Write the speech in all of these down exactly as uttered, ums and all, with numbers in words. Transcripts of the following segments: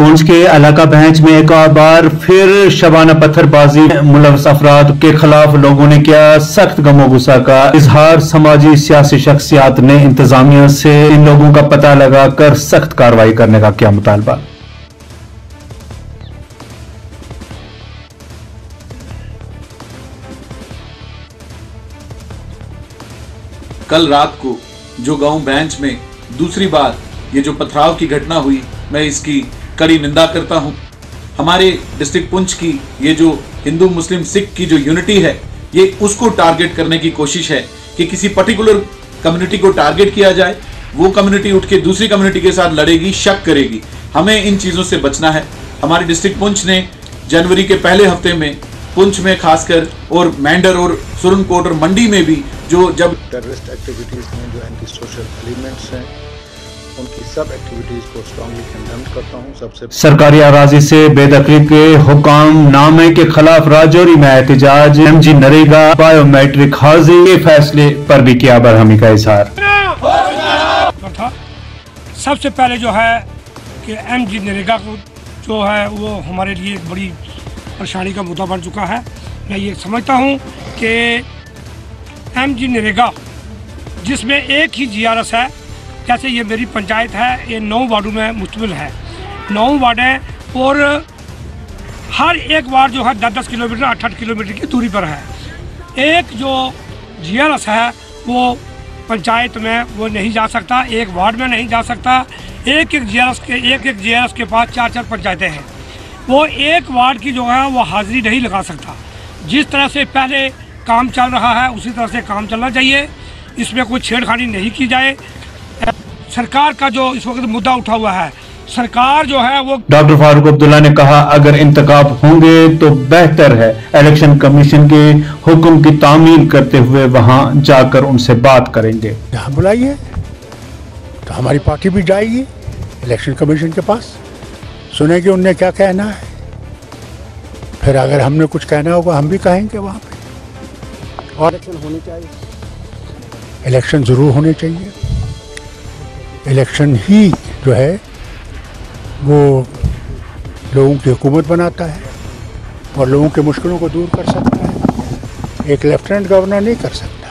पुंछ के इलाका भैंच में एक और बार फिर शबाना पत्थरबाजी मुलव्वस अफराद के खिलाफ लोगों ने किया सख्त गमो गुस्सा का इजहार। समाजी सियासी शख्सियात ने इंतजामिया से इन लोगों का पता लगाकर सख्त कार्रवाई करने का किया मुतालबा। कल रात को जो गांव बैंच में दूसरी बार ये जो पथराव की घटना हुई, मैं इसकी कड़ी निंदा करता हूं। हमारे डिस्ट्रिक्ट पुंछ की ये जो हिंदू मुस्लिम सिख की जो यूनिटी है, ये उसको टारगेट करने की कोशिश है कि किसी पर्टिकुलर कम्युनिटी को टारगेट किया जाए, वो कम्युनिटी उठ के दूसरी कम्युनिटी के साथ लड़ेगी, शक करेगी। हमें इन चीजों से बचना है। हमारे डिस्ट्रिक्ट पुंछ ने जनवरी के पहले हफ्ते में पुंछ में खासकर और मैंडर और सुरनकोट और मंडी में भी जो जब टेररिस्ट एक्टिविटीज में जो एंटी सोशल एलिमेंट्स हैं, उनकी सब एक्टिविटीज को स्ट्रांगली कंडेम करता हूं। सबसे सरकारी अराजी से बेदखली के हुकाम नामे के खिलाफ राजौरी में एहतजाज। एम जी नरेगा बायोमेट्रिक हाजिर के फैसले पर भी किया बरहमी का इजहार। सबसे पहले जो है कि एम जी नरेगा को जो है वो हमारे लिए बड़ी परेशानी का मुद्दा बन चुका है। मैं ये समझता हूँ कि एम जी नरेगा जिसमें एक ही जी आर एस है, जैसे ये मेरी पंचायत है, ये नौ वार्डों में मुश्तमिल है, नौ वार्डें और हर एक वार्ड जो है दस दस किलोमीटर आठ आठ किलोमीटर की दूरी पर है। एक जो जी आर एस है वो पंचायत में वो नहीं जा सकता, एक वार्ड में नहीं जा सकता। एक एक जी आर एस के एक एक जी आर एस के पास चार चार पंचायतें हैं, वो एक वार्ड की जो है वो हाजिरी नहीं लगा सकता। जिस तरह से पहले काम चल रहा है उसी तरह से काम चलना चाहिए, इसमें कोई छेड़खानी नहीं की जाए। सरकार का जो इस वक्त मुद्दा उठा हुआ है, सरकार जो है वो डॉक्टर फारूक अब्दुल्ला ने कहा अगर इंतखाब होंगे तो बेहतर है इलेक्शन कमीशन के हुक्म की तामील करते हुए वहां जाकर उनसे बात करेंगे। यहाँ बुलाइए तो हमारी पार्टी भी जाएगी इलेक्शन कमीशन के पास, सुनेगी उनने क्या कहना है, फिर अगर हमने कुछ कहना होगा हम भी कहेंगे वहाँ पे। और इलेक्शन होने चाहिए, इलेक्शन ज़रूर होने चाहिए। इलेक्शन ही जो है वो लोगों की हुकूमत बनाता है और लोगों के मुश्किलों को दूर कर सकता है, एक लेफ्टिनेंट गवर्नर नहीं कर सकता।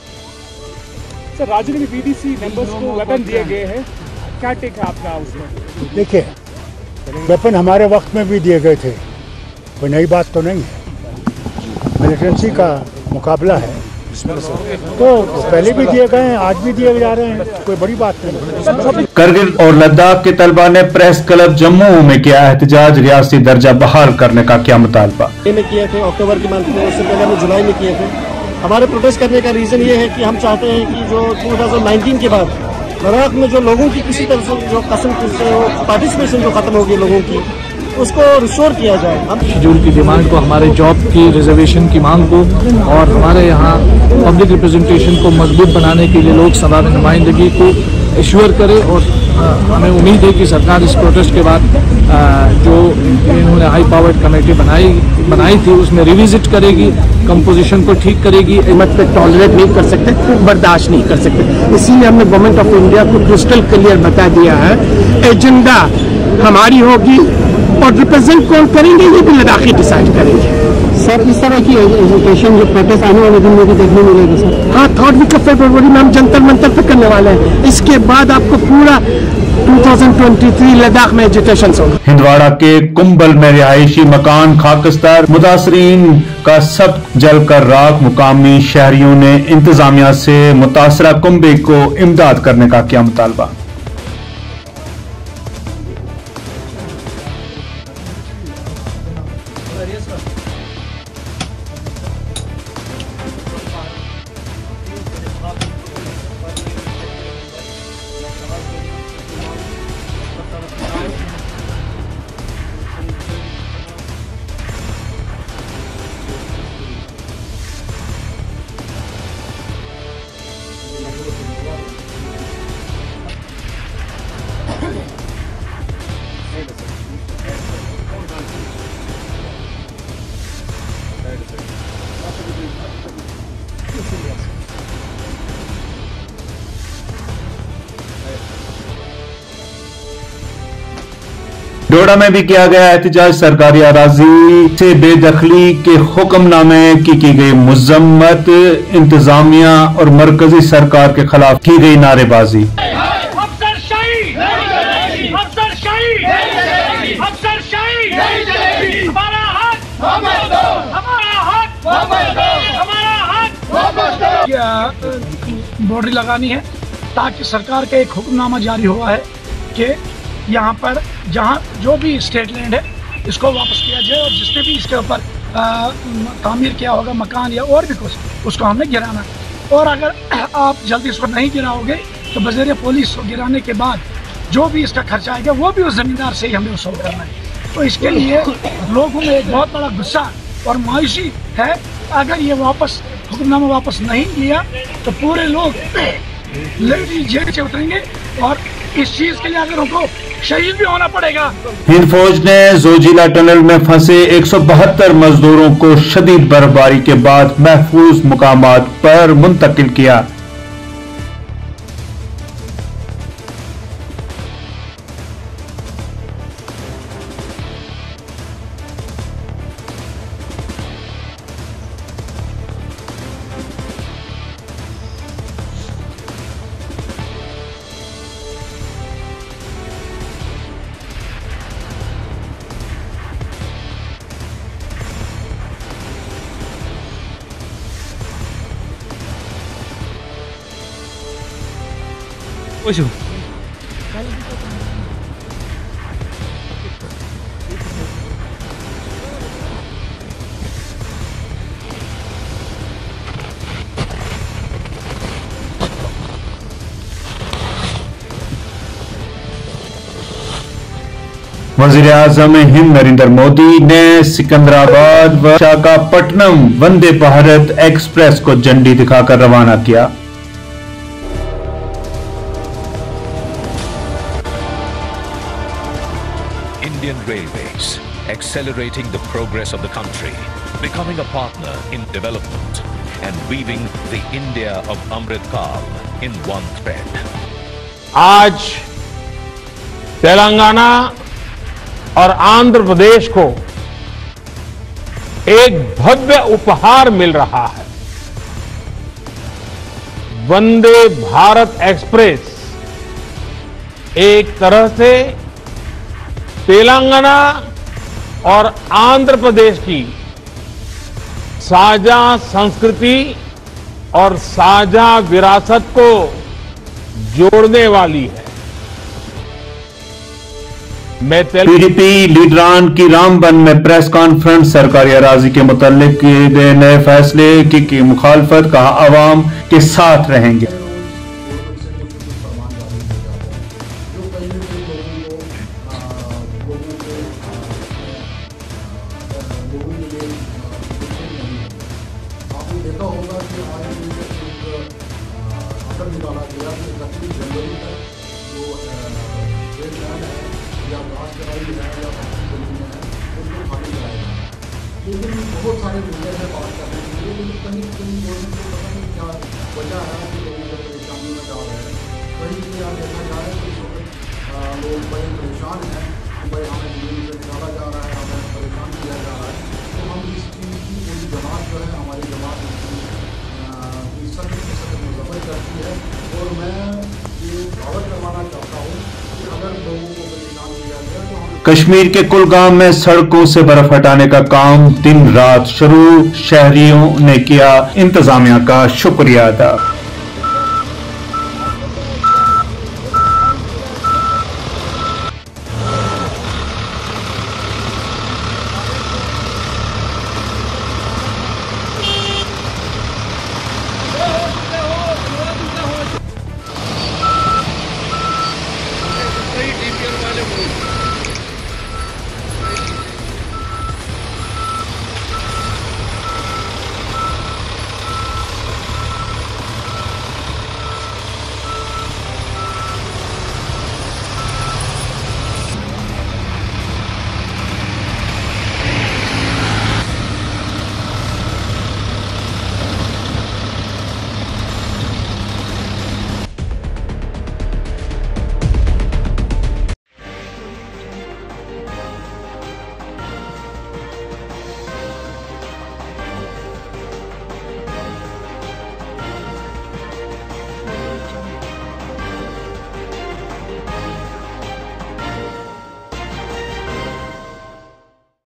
सर, राज्य में बी डी सी मेंबर्स को वेपन दिए गए हैं, क्या टेक है आपका उसमें? देखिए, वेपन हमारे वक्त में भी दिए गए थे, कोई नई बात तो नहीं है। मिलिटेंसी का मुकाबला है तो पहले भी दिए गए हैं, आज भी दिए जा रहे हैं, कोई बड़ी बात नहीं। करगिल और लद्दाख के तलबा ने प्रेस क्लब जम्मू में किया एहतजाज। रियासती दर्जा बहाल करने का क्या मुतालबा। में किए थे अक्टूबर के मंथ में, उससे पहले हमने जुलाई में किए थे। हमारे प्रोटेस्ट करने का रीज़न ये है कि हम चाहते हैं कि जो दो हज़ार उन्नीस के बाद लद्दाख में जो लोगों की किसी तरह से जो कसम से पार्टिसिपेशन जो खत्म होगी लोगों की, उसको रिस्टोर किया जाए। हम शेड्यूल की डिमांड को, हमारे जॉब की रिजर्वेशन की मांग को और हमारे यहाँ पब्लिक रिप्रेजेंटेशन को मजबूत बनाने के लिए लोकसभा में नुमाइंदगी को एश्योर करे। और आ, हमें उम्मीद है कि सरकार इस प्रोटेस्ट के बाद आ, जो इन्होंने हाई पावर्ड कमेटी बनाई बनाई थी उसमें रिविजिट करेगी, कंपोजिशन को ठीक करेगी। मत पे टॉलरेट नहीं कर सकते, बर्दाश्त नहीं कर सकते। इसीलिए हमने गवर्नमेंट ऑफ इंडिया को क्रिस्टल क्लियर बता दिया है, एजेंडा हमारी होगी और रिप्रेजेंट कौन करेंगे ये भी लद्दाखी डिसाइड करेंगे। सर, इस तरह की एजुकेशन जो प्रोटेस्ट आने वाले दिन में भी देखने मिलेगा सर? हाँ, थर्ड वीक ऑफ फरवरी में हम जंतर मंतर पे करने वाले हैं। इसके बाद आपको पूरा दो हज़ार तेईस लद्दाख में एजुकेशन होगा। हिंदवाड़ा के कुंबल में रिहायशी मकान खाकस्तार, मुतासरीन का सब जलकर राख। मुकामी शहरियों ने इंतजामिया से मुतासरा कुंबे को इमदाद करने का किया मुतालबा। डोडा में भी किया गया एहतजाज। सरकारी अराजी से बेदखली के हुक्मनामे की की गई मजम्मत। इंतजामिया और मरकजी सरकार के खिलाफ की गई नारेबाजी। बॉर्डरी लगानी है ताकि सरकार का एक हुक्मनामा जारी हुआ है कि यहाँ पर जहाँ जो भी स्टेट लैंड है इसको वापस किया जाए और जिसने भी इसके ऊपर तामीर किया होगा मकान या और भी कुछ उसको हमने गिराना है। और अगर आप जल्दी इसको नहीं गिराओगे तो बज़रिया पुलिस को गिराने के बाद जो भी इसका खर्चा आएगा वो भी उस ज़मींदार से ही हमें वसूल करना है। तो इसके लिए लोगों में एक बहुत बड़ा गुस्सा और मायूसी है। अगर ये वापस हुक्मनामा वापस नहीं लिया तो पूरे लोग जेल से उतरेंगे और इस चीज के लिए अगर उनको शहीद भी होना पड़ेगा। हिंद फौज ने जोजिला टनल में फंसे एक सौ बहत्तर मजदूरों को शदीद बर्फबारी के बाद महफूज मुकामात पर मुंतकिल किया। वज़ीर आज़म हिंद नरेंद्र मोदी ने सिकंदराबाद व विशाखापट्टनम वंदे भारत एक्सप्रेस को झंडी दिखाकर रवाना किया। Indian Railways, accelerating the progress of the country, becoming a partner in development and weaving the India of Amrit Kaal in one thread. आज तेलंगाना और आंध्र प्रदेश को एक भव्य उपहार मिल रहा है। वंदे भारत एक्सप्रेस एक तरह से तेलंगाना और आंध्र प्रदेश की साझा संस्कृति और साझा विरासत को जोड़ने वाली है। पीडीपी लीडरान की रामबन में प्रेस कॉन्फ्रेंस। सरकारी अराजी के मुतालिक किए गए नए फैसले की, की मुखालफत, कहा अवाम के साथ रहेंगे। लेकिन बहुत सारे मुद्दे हैं बात करने के लिए, लेकिन कहीं कहीं गवर्नमेंट को पता नहीं क्या वजह है कि लोगों को परेशानी में डाल रहे हैं। कहीं कहीं आप देखा जाए तो इस वक्त लोग बड़े परेशान हैं कि भाई हमें जमीन से निकाला जा रहा है, हमें परेशान किया जा रहा है। तो हम इस चीज़ की पूरी जमात जो है, हमारी जमात इसकी सख्त से सख्त मजम्मत करती है। और मैं ये दावत करवाना चाहता हूँ कि अगर लोगों को परेशान किया जाए तो हम कश्मीर के कुलगाम में सड़कों से बर्फ हटाने का काम दिन रात शुरू। शहरियों ने किया इंतजामिया का शुक्रिया अदा।